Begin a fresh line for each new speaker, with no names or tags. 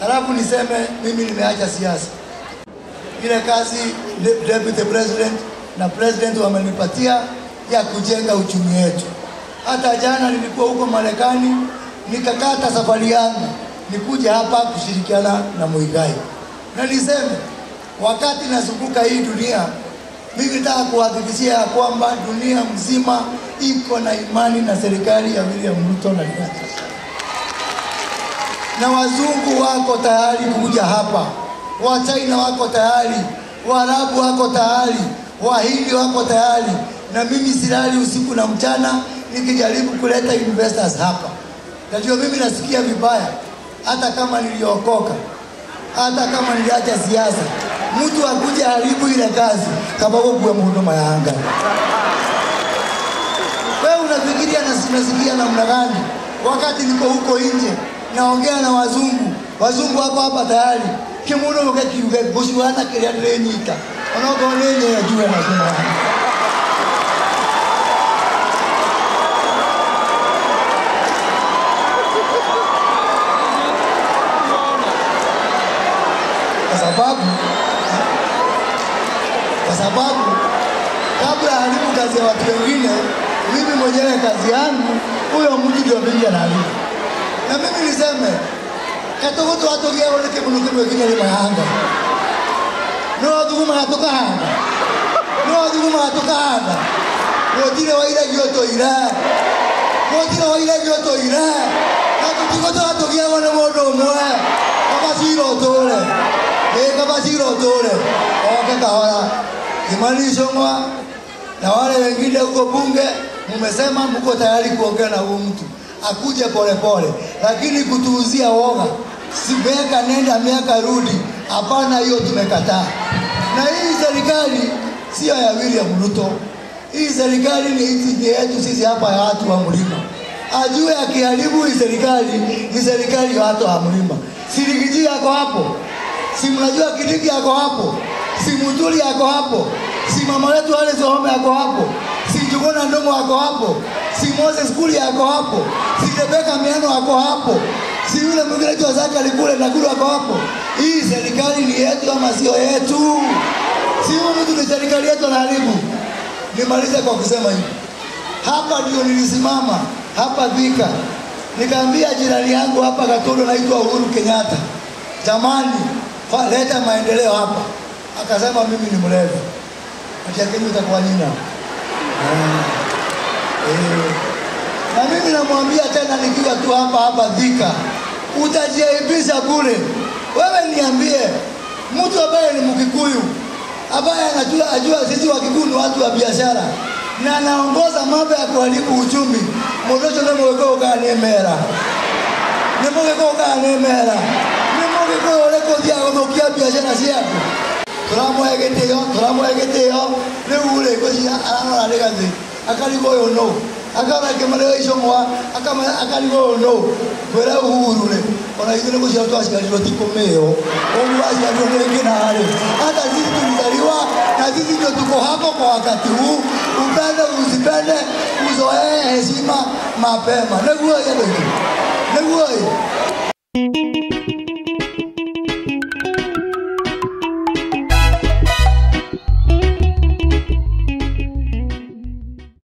Halafu niseme mimi nimeacha siasa. Ile kazi deputy president na president wamenipatia ya kujenga uchumi wetu. Hata jana nilikuwa huko Marekani, nikakata safari yangu nikuja hapa kushirikiana na Muigai. Na niseme wakati nazunguka hii dunia, mimi nataka kuhakikishia kwamba dunia mzima iko na imani na serikali ya William Ruto na Rigathi. Na wazungu wako tayari kuja hapa, wa China wako tayari, Waarabu wako tayari, Wahindi wako tayari, na mimi silali usiku na mchana nikijaribu kuleta investors hapa. Najua mimi nasikia vibaya, hata kama niliokoka, hata kama niliacha siasa, mtu akuja haribu ile kazi kama kwa mhuduma ya anga. Wewe unafikiria nasikia namna gani? Wakati niko huko nje naongea na wazungu wako hapa tayari. Kimuno mkakiuge bushuana kile ndrenyita. Onogo nenye yajua na sema. Kwa sababu kabla haribu kazi ya watu wengine, mimi mwenyewe kazi yangu huyo mtu ndio bingi anaharibu. Na mimi niseme katogoto atogea wale kemunuke wengine ni mahanga. No duguma atoka hanga. No duguma atoka hanga. Wotile waila gyoto ira. Wotile waila gyoto ira. Katogoto atogea wale modo mwa. Kama siro tole. Kama siro tole. Kahora Imani Shongwa na wale wengine huko bunge mmesema mko tayari kuongea na huyu mtu akuje pole pole, lakini kutuuzia woga sibeka nenda miaka rudi, hapana, hiyo tumekataa. Na hii serikali sio ya William Ruto, hii serikali ni hii yetu sisi hapa ya watu wa mlima. Ajue akiharibu hii serikali ni serikali ya watu wa mlima. Sirigiji yako hapo, si mnajua Kidiki yako hapo, si Mutuli yako hapo, si mama wetu wale Zohome yako hapo, si Njuguna Ndongo yako hapo, si Moses Kuli yako hapo, si Rebeka Miano yako hapo, si yule mwingine tu Zaka Likule na Kulu yako hapo. Hii serikali ni yetu ama sio yetu? Si huyu mtu ni serikali yetu na haribu. Nimalize kwa kusema hivi. Hapa ndio nilisimama hapa Thika. Nikaambia jirani yangu hapa Katoro naitwa Uhuru Kenyatta, jamani, leta maendeleo hapa. Akasema mimi ni mlevi. Atakeni utakuwa nina. Na mimi namwambia tena nikiwa tu hapa Thika, utajiaibisha bure. Wewe niambie, mtu ambaye ni Mkikuyu, ambaye ajua sisi Wakikuyu ni watu wa biashara, na anaongoza mambo ya kuharibu uchumi, mdocho ndio mweko kanemera. Nemweko kanemera. Nemweko leko dia ngokia biashara siako. Turamwegeteyo leule kwa jina ana legaze akaligoyo no akana kemale ishomwa akaligoyo no kwera uhuru le ona izile kwa jina twashika lotiko meo omwaji ndio na hali hata sisi tulizaliwa na sisi ndio tuko hapo kwa wakati huu. Upende usipende uzoee heshima mapema. Neguo.